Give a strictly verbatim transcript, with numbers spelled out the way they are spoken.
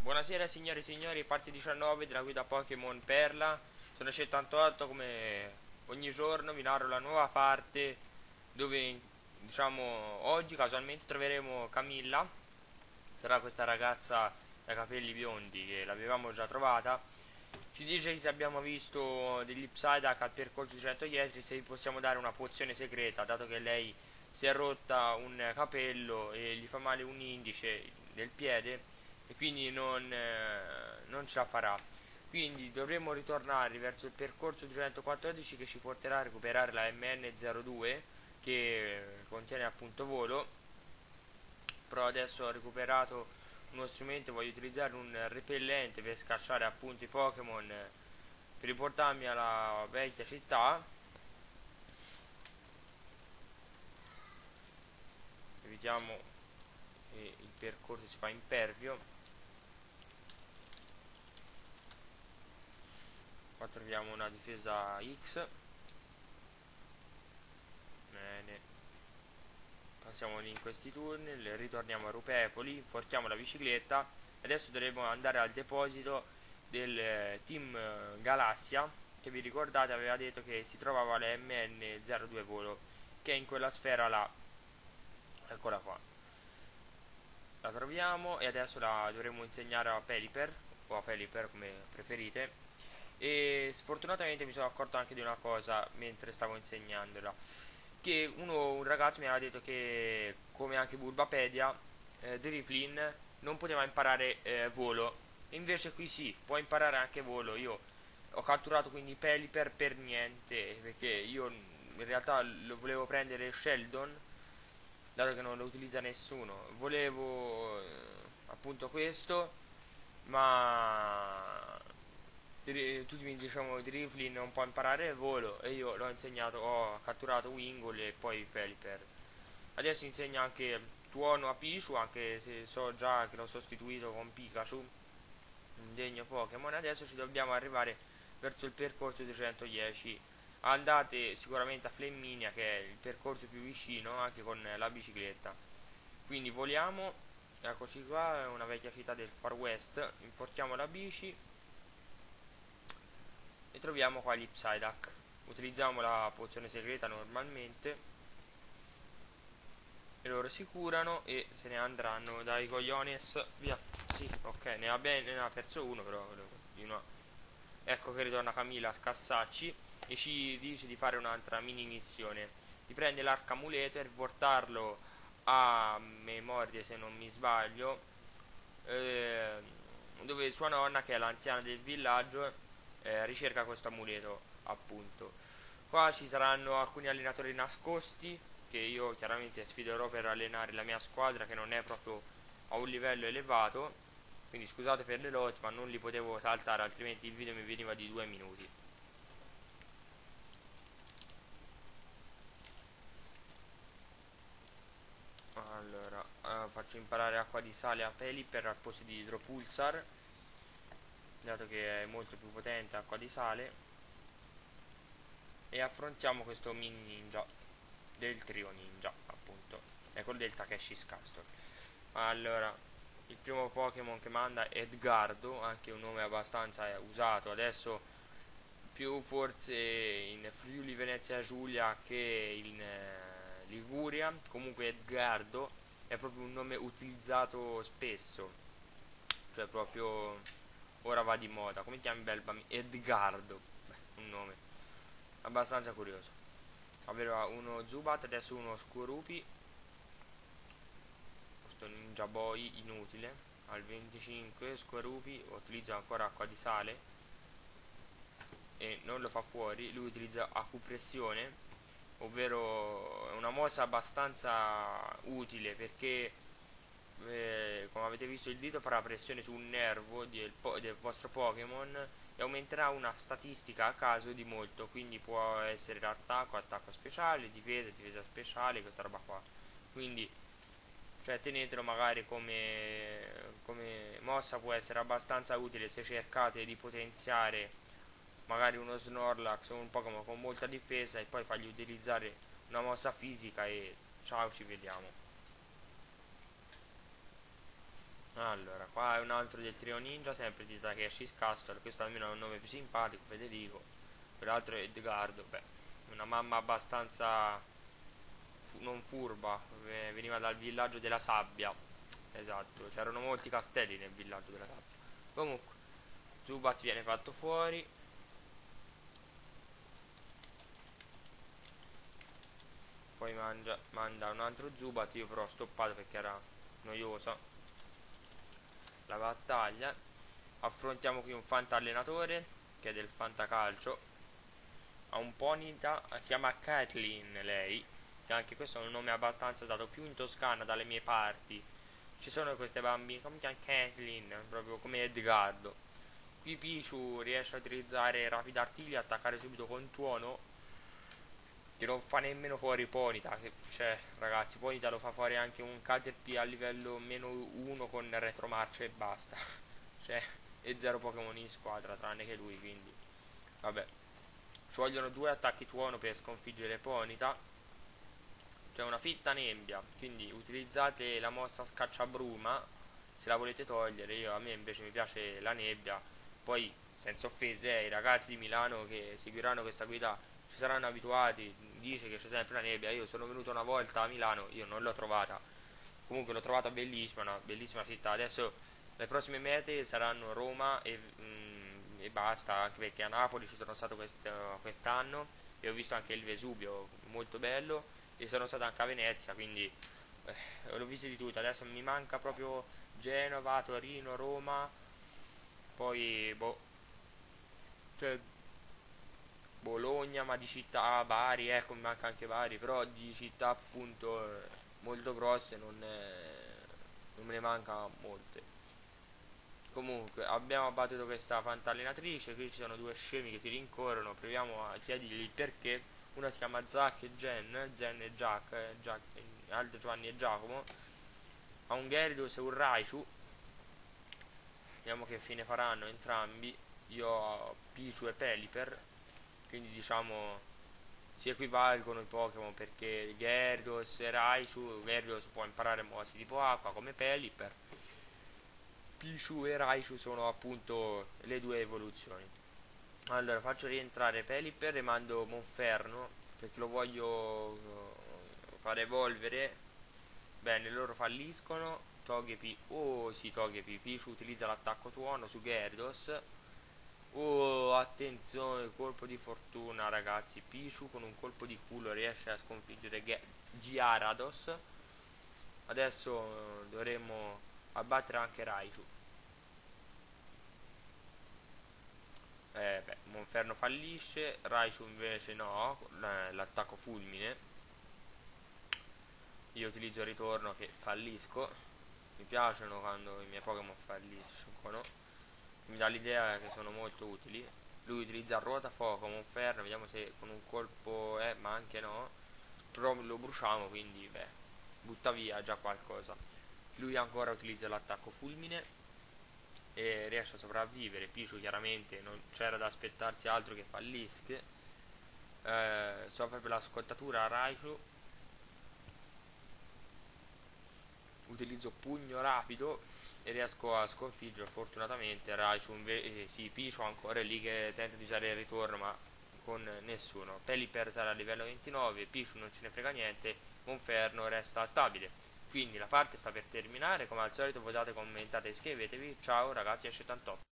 Buonasera signore e signori, parte diciannove della guida Pokémon Perla. Sono settantotto, come ogni giorno vi narro la nuova parte dove, diciamo, oggi casualmente troveremo Camilla. Sarà questa ragazza dai capelli biondi che l'avevamo già trovata. Ci dice che se abbiamo visto degli Psyduck al percorso di cento chilometri, se gli possiamo dare una pozione segreta, dato che lei si è rotta un capello e gli fa male un indice del piede e quindi non, eh, non ce la farà. Quindi dovremo ritornare verso il percorso duecentoquattordici che ci porterà a recuperare la M N zero due che contiene appunto volo. Però adesso ho recuperato uno strumento, voglio utilizzare un repellente per scacciare appunto i Pokémon, per riportarmi alla vecchia città. Evitiamo che il percorso si fa impervio. Qua troviamo una difesa X. Bene, passiamo lì in questi tunnel, ritorniamo a Rupepoli, portiamo la bicicletta. Adesso dovremo andare al deposito del eh, team eh, Galassia, che vi ricordate aveva detto che si trovava la M N zero due volo, che è in quella sfera là. Eccola qua, la troviamo e adesso la dovremo insegnare a Pelipper o a Feliper come preferite. E sfortunatamente mi sono accorto anche di una cosa mentre stavo insegnandola, che uno, un ragazzo mi aveva detto che, come anche Bulbapedia, eh, Driflin non poteva imparare eh, volo. Invece qui sì, può imparare anche volo. Io ho catturato quindi Pelipper per niente, perché io in realtà lo volevo prendere Sheldon, dato che non lo utilizza nessuno. Volevo eh, appunto questo, ma tutti mi dicevano di Riflin non può imparare il volo e io l'ho insegnato, ho catturato Wingull e poi Pelipper. Adesso insegna anche Tuono a Pichu, anche se so già che l'ho sostituito con Pikachu, un degno Pokémon. Adesso ci dobbiamo arrivare verso il percorso duecentodieci. Andate sicuramente a Flaminia, che è il percorso più vicino, anche con la bicicletta. Quindi voliamo, eccoci qua, è una vecchia città del Far West, inforchiamo la bici e troviamo qua gli Psyduck. Utilizziamo la pozione segreta normalmente e loro si curano e se ne andranno dai cogliones. Via. Sì, ok, ne ha, ben, ne ha perso uno, però di no. Ecco che ritorna Camilla a scassarci e ci dice di fare un'altra mini missione. Di prendere l'arcamuleto e portarlo a Memorie, se non mi sbaglio, eh, dove sua nonna, che è l'anziana del villaggio, eh, ricerca questo amuleto, appunto. Qua ci saranno alcuni allenatori nascosti che io chiaramente sfiderò per allenare la mia squadra, che non è proprio a un livello elevato. Quindi scusate per le lotte, ma non li potevo saltare, altrimenti il video mi veniva di due minuti. Allora, eh, faccio imparare acqua di sale a Pelipper al posto di Idropulsar, dato che è molto più potente acqua di sale. E affrontiamo questo mini ninja del trio ninja, appunto, è quello del Takeshi's Castle. Allora, il primo Pokémon che manda è Edgardo, anche un nome abbastanza usato adesso, più forse in Friuli Venezia Giulia che in eh, Liguria. Comunque Edgardo è proprio un nome utilizzato spesso, cioè proprio ora va di moda. Come ti chiami Belbami? Edgardo. Beh, un nome abbastanza curioso. Aveva uno Zubat, adesso uno Scorupi. Questo Ninja Boy inutile. Al venticinque Scorupi utilizza ancora acqua di sale e non lo fa fuori. Lui utilizza acupressione, ovvero è una mossa abbastanza utile perché eh, come avete visto il dito farà pressione su un nervo del, po del vostro Pokémon e aumenterà una statistica a caso di molto, quindi può essere l'attacco, attacco speciale, difesa, difesa speciale, questa roba qua. Quindi cioè tenetelo magari come, come mossa, può essere abbastanza utile se cercate di potenziare magari uno Snorlax o un Pokémon con molta difesa e poi fargli utilizzare una mossa fisica e ciao, ci vediamo. Allora, qua è un altro del trio ninja, sempre di Takeshi's Castle. Questo almeno ha un nome più simpatico, Federico. Quell'altro è Edgardo. Beh, una mamma abbastanza fu- non furba, eh, veniva dal villaggio della sabbia. Esatto, c'erano molti castelli nel villaggio della sabbia. Comunque, Zubat viene fatto fuori. Poi mangia, manda un altro Zubat. Io però ho stoppato perché era noiosa la battaglia. Affrontiamo qui un Fanta allenatore che è del Fantacalcio. Ha un Ponyta, si chiama Kathleen lei, che anche questo è un nome abbastanza dato più in Toscana dalle mie parti. Ci sono queste bambine, come si chiama Kathleen, proprio come Edgardo. Qui Pichu riesce a utilizzare Rapid Artiglia e attaccare subito con tuono, che non fa nemmeno fuori Ponita, che, cioè ragazzi, Ponita lo fa fuori anche un Caterpie a livello meno uno con retromarcia e basta. Cioè, e zero Pokémon in squadra tranne che lui, quindi vabbè. Ci vogliono due attacchi tuono per sconfiggere Ponita. C'è una fitta nebbia, quindi utilizzate la mossa scacciabruma se la volete togliere. Io, a me invece mi piace la nebbia. Poi, senza offese, eh, i ragazzi di Milano che seguiranno questa guida ci saranno abituati. Dice che c'è sempre la nebbia. Io sono venuto una volta a Milano, io non l'ho trovata. Comunque l'ho trovata bellissima, una bellissima città. Adesso le prossime mete saranno Roma e, mm, e basta, anche perché a Napoli ci sono stato quest- quest'anno e ho visto anche il Vesuvio, molto bello, e sono stato anche a Venezia, quindi eh, l'ho visto di tutto. Adesso mi manca proprio Genova, Torino, Roma, poi boh, cioè, Bologna, ma di città, Bari, ecco, mi manca anche Bari, però di città appunto eh, molto grosse non, eh, non me ne manca molte. Comunque, abbiamo abbattuto questa fantallenatrice, qui ci sono due scemi che si rincorrono, proviamo a chiedergli il perché. Una si chiama Zack e Jen, Jen e Jack, eh, Jack Aldo, Giovanni e Giacomo. Ha un Gyarados e un Raichu, vediamo che fine faranno entrambi. Io ho Pichu e Pelipper, quindi diciamo si equivalgono i Pokémon perché Gyarados e Raichu, Gyarados può imparare mosse tipo acqua come Pelipper, Pichu e Raichu sono appunto le due evoluzioni. Allora faccio rientrare Pelipper e mando Monferno perché lo voglio eh, fare evolvere. Bene, loro falliscono. Togepi, oh sì, Togepi, Pichu utilizza l'attacco tuono su Gyarados. Oh, attenzione, colpo di fortuna ragazzi. Pichu con un colpo di culo riesce a sconfiggere Ge- Gyarados. Adesso eh, dovremmo abbattere anche Raichu. Eh, beh, Monferno fallisce, Raichu invece no, l'attacco fulmine. Io utilizzo il ritorno che fallisco. Mi piacciono quando i miei Pokémon falliscono. Mi dà l'idea che sono molto utili. Lui utilizza ruota fuoco, Monferno, vediamo se con un colpo è, eh, ma anche no. Però lo bruciamo, quindi beh, butta via già qualcosa. Lui ancora utilizza l'attacco fulmine e riesce a sopravvivere. Pichu chiaramente non c'era da aspettarsi altro che fallische. Eh, soffre per la scottatura a Raichu. Utilizzo pugno rapido e riesco a sconfiggere fortunatamente Raichu. Eh, sì, Pichu ancora è lì che tenta di usare il ritorno ma con nessuno. Pelipper sarà a livello ventinove, Pichu non ce ne frega niente, Monferno resta stabile. Quindi la parte sta per terminare, come al solito votate, commentate e iscrivetevi. Ciao ragazzi, esce Tantop.